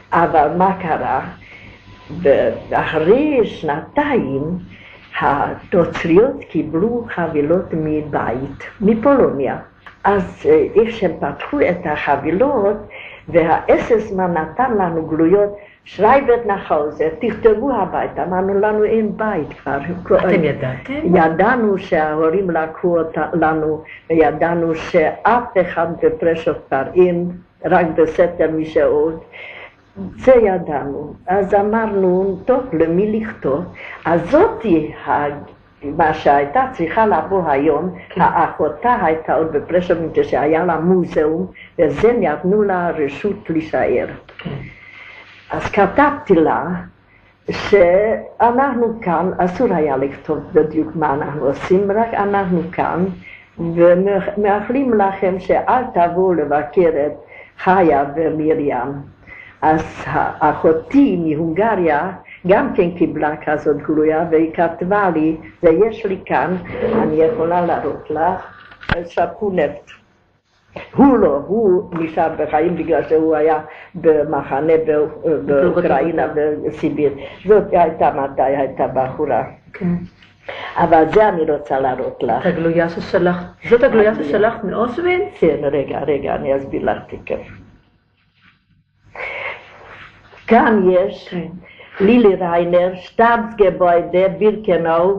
אבל מה קרה? אחרי שנתיים הנוצריות קיבלו חבילות מבית, מפולוניה. אז איך שהם פתחו את החבילות, והאססמן נתן לנו גלויות, שרייבט נחאוזה, תכתבו הביתה, אמרנו לנו אין בית כבר. אתם ידעתם? ידענו שההורים לקחו לנו, וידענו שאף אחד בפרשת כבר אין, רק בסתר משעות. זה ידענו. אז אמרנו, טוב, למי לכתוב? אז זאתי מה שהייתה צריכה לבוא היום, האחותה הייתה עוד בפרשת שהיה לה מוזיאום, וזה נתנו לה רשות להישאר. אז כתבתי לה שאנחנו כאן, אסור היה לכתוב בדיוק מה אנחנו עושים, רק אנחנו כאן, ומאחלים לכם שאל תבואו לבקר את חיה ומרים. אז אחותי מהונגריה גם כן קיבלה כזאת גלויה, והיא כתבה לי, ויש לי כאן, אני יכולה להראות לך, שפונט. הוא לא, הוא נשאר בחיים בגלל שהוא היה במחנה באוקראינה, בסיביר. זאת הייתה מתי הייתה בחורה. אבל זה אני רוצה להראות לך. הגלויה ששלחת, זאת הגלויה ששלחת מאושוויץ? כן, רגע, אני אסביר לך תכף. כאן יש לילי ריינר, Stabsgebäude Birkenau,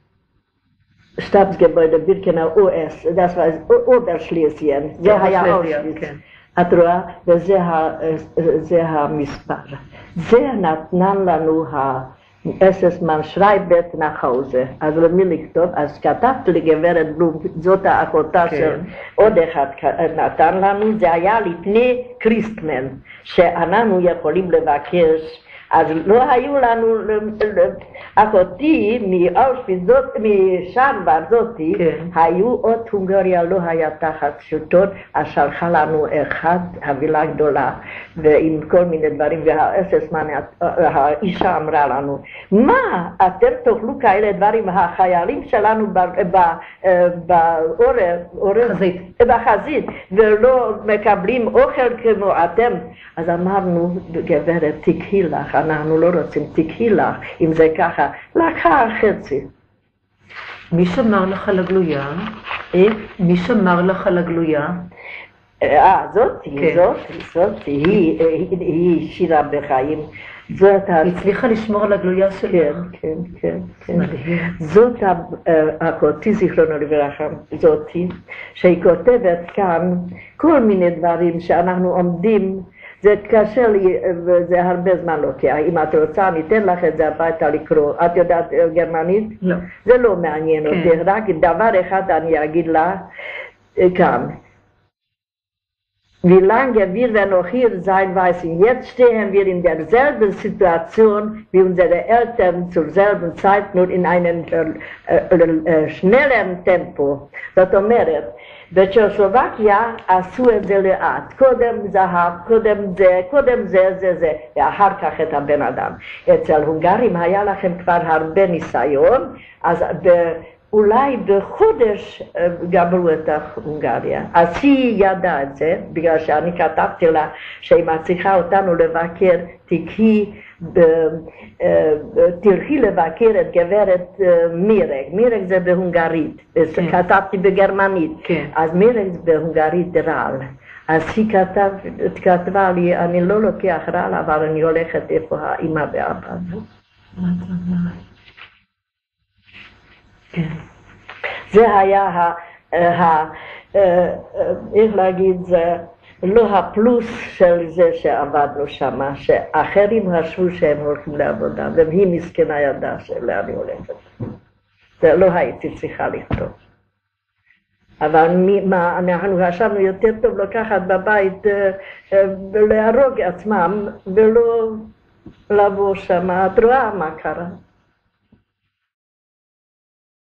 OS, das war Oberschlesien, זה היה אושוויץ, את רואה? וזה המספר. זה נתן לנו האססמן שרייבט נחאוזה, אז למי לכתוב? אז כתבתי לגברת בלום, זאת האחותה של עוד אחד נתן לנו, זה היה לפני קריסטמן, שאנחנו יכולים לבקש, אז לא היו לנו, אחותי מאושוויץ, משרבר זאתי, היו עוד הונגריה, לא היה תחת שלטון, אז שלחה לנו אחד, חבילה גדולה, ועם כל מיני דברים, והאססמן, האישה אמרה לנו, מה, אתם תאכלו כאלה דברים, החיילים שלנו בחזית, ולא מקבלים אוכל כמו אתם, אז אמרנו, גברת, תקחי לך, אנחנו לא רוצים, תקחי לך, אם זה ככה, לקחה חצי. מי שמר לך על הגלויה? מי שמר לך על הגלויה? זאתי, היא שירה בחיים. היא הצליחה לשמור על הגלויה שלך? כן. זאת אחותי זיכרונו לברכה, זאתי, שהיא כותבת כאן כל מיני דברים שאנחנו עומדים, זה קשה לי, וזה הרבה זמן לוקח. אם את רוצה, אני אתן לך את זה הביתה לקרוא. את יודעת גרמנית? לא. זה לא מעניין אותי, רק דבר אחד אני אגיד לה כאן. Wie lange wir noch hier sein, weiß ich. Jetzt stehen wir in derselben Situation wie unsere Eltern zur selben Zeit, nur in einem schnelleren Tempo. זאת אומרת, בצ'כוסלובקיה עשו את זה לאט, קודם זהב, קודם זה, ואחר כך את הבן אדם. אצל הונגרים היה לכם כבר הרבה ניסיון, אז אולי בחודש גמרו את הונגריה. אז היא ידעה את זה, בגלל שאני כתבתי לה שהיא מצליחה אותנו לבקר, תלכי לבקר את גברת מירג זה בהונגרית, כתבתי בגרמנית, אז מירג בהונגרית רעל. אז היא כתבה לי, אני לא לוקח רעל, אבל אני הולכת איפה האמא ואבא. זה היה, איך להגיד, זה לא הפלוס של זה שעבדנו שם, שאחרים חשבו שהם הולכים לעבודה, והיא מסכנה ידעה שלאן היא הולכת. זה לא הייתי צריכה לכתוב. אבל אנחנו חשבנו יותר טוב לקחת בבית ולהרוג עצמם, ולא לבוא שם, את רואה מה קרה.